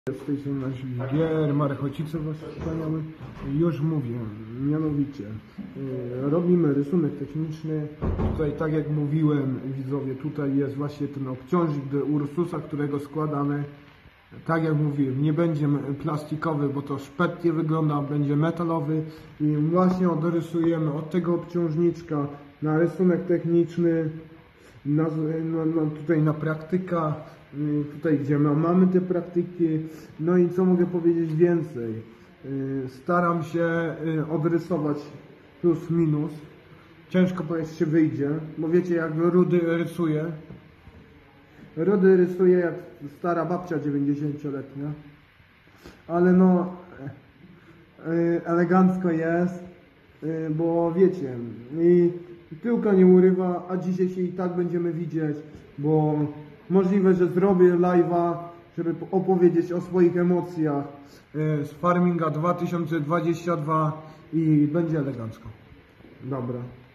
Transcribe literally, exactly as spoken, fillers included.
Z tej strony nasz Gier, Marek Ocice was wspaniały. Już mówię, mianowicie yy, robimy rysunek techniczny. Tutaj, tak jak mówiłem, widzowie, tutaj jest właśnie ten obciążnik do Ursusa, którego składamy. Tak jak mówiłem, nie będzie plastikowy, bo to szpetnie wygląda, będzie metalowy. I właśnie odrysujemy od tego obciążniczka na rysunek techniczny, na, na, na, tutaj na praktyka. Tutaj gdzie mamy te praktyki. No i co mogę powiedzieć więcej, staram się odrysować plus minus. Ciężko powiedzieć, czy wyjdzie, bo wiecie, jak Rudy rysuje, Rudy rysuje jak stara babcia dziewięćdziesięcioletnia, ale no elegancko jest, bo wiecie, i piłka nie urywa, a dzisiaj się i tak będziemy widzieć, bo możliwe, że zrobię live'a, żeby opowiedzieć o swoich emocjach z Farminga dwa tysiące dwudziestego drugiego i będzie elegancko. Dobra.